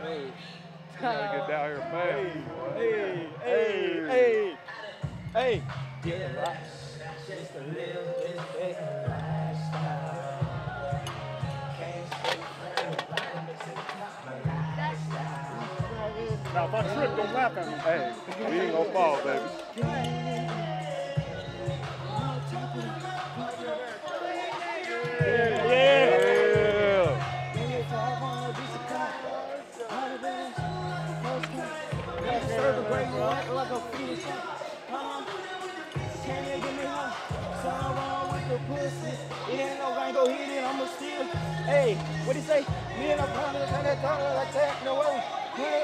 Hey. Gotta get down here fast. Hey. Yeah, just a little bit Now, if I trip, don't laugh at me. Hey, we ain't gonna fall, baby. serve a great like a fish. Can't even give me home. Something wrong with the pussy. It ain't no gang, go hit it, I'ma steal. Hey, what he say? Me and a partner, and that dollar like that, no way. Is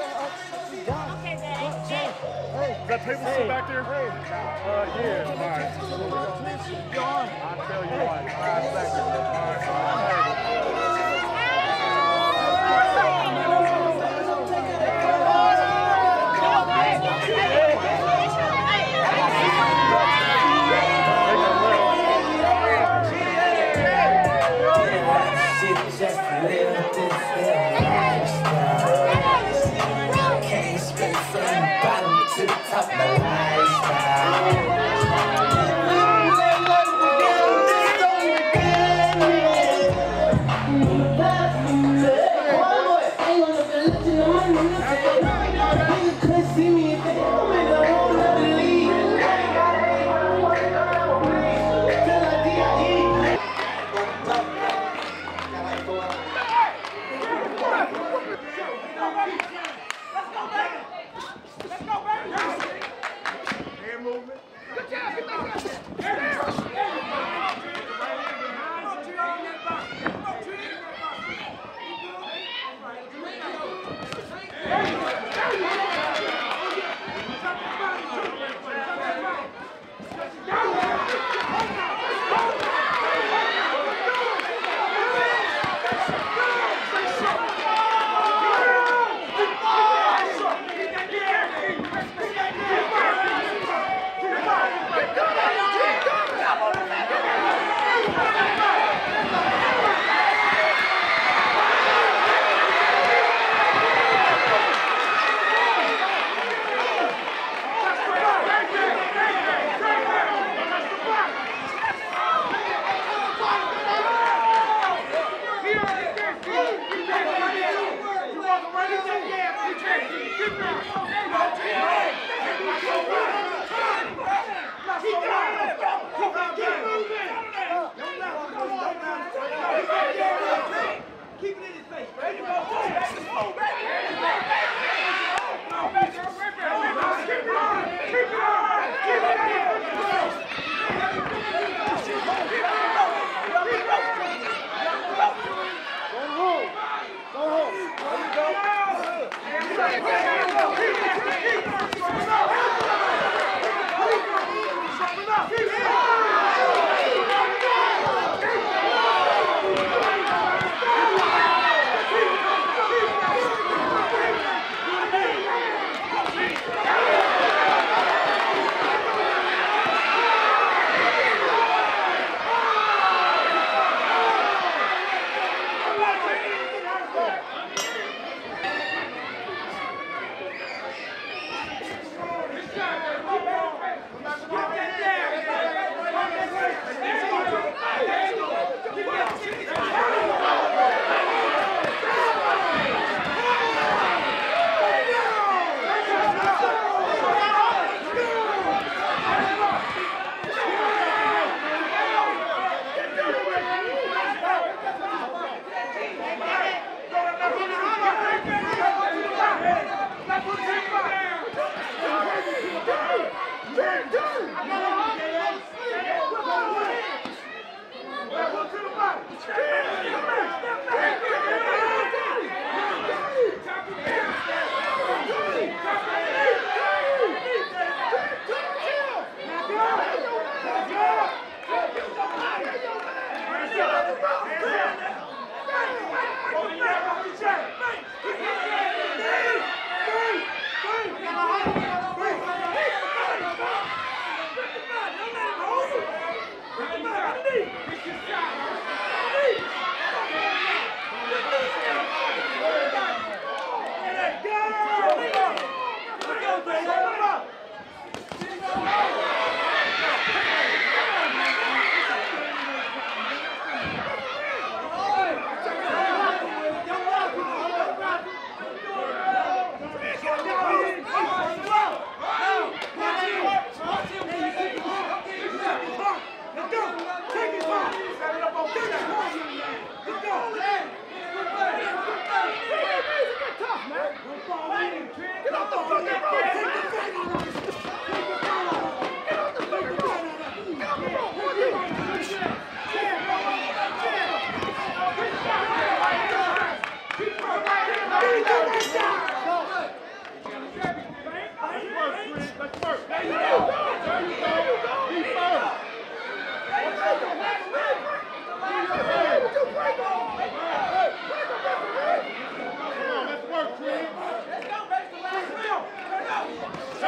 that table still back there? Yeah, all right. I'll tell you like 5 seconds. Just live this lifestyle. Can't straight from the bottom to the top of the lifestyle.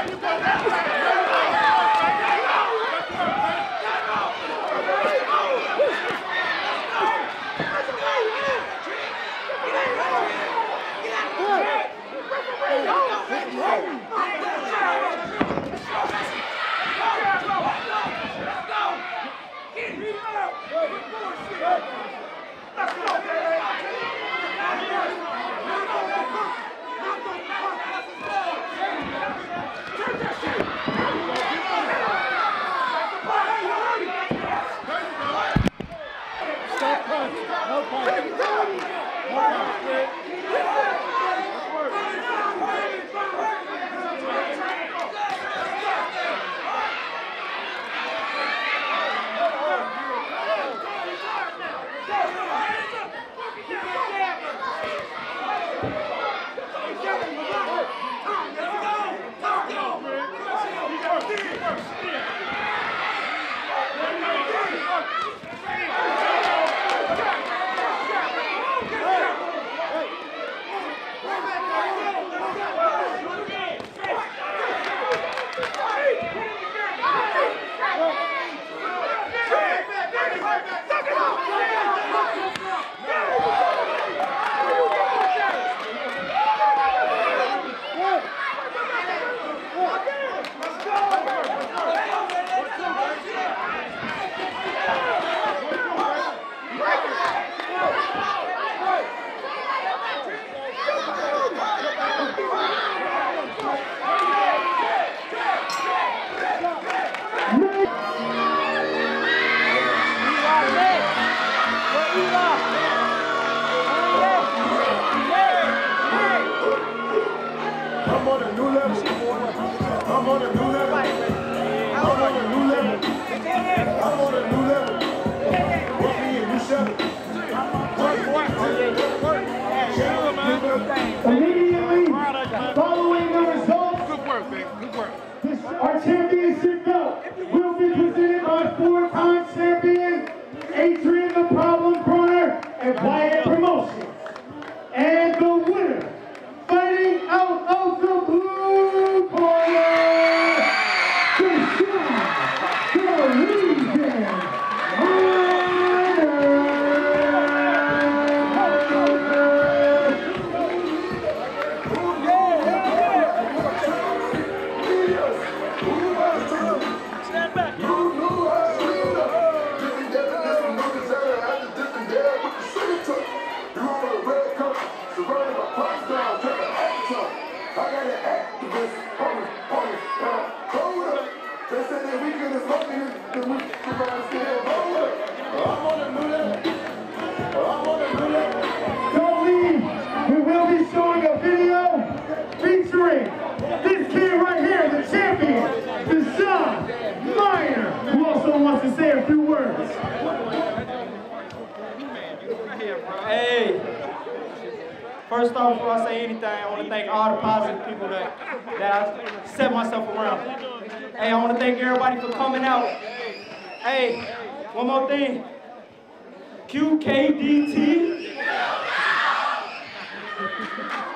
I'm on a new level. I'm on a new level. I'm on a new level. I'm on a new level. What me and you shut it. Immediately following the results, Good work, man. Good work. our championship belt will be presented by four-time champion Adrian the Problem Brunner and Wyatt Promotions. And the winner, fighting out of the blue corner, the Legion Hey, first off, before I say anything, I want to thank all the positive people that I set myself around. Hey, I want to thank everybody for coming out. Hey, one more thing. QKDT.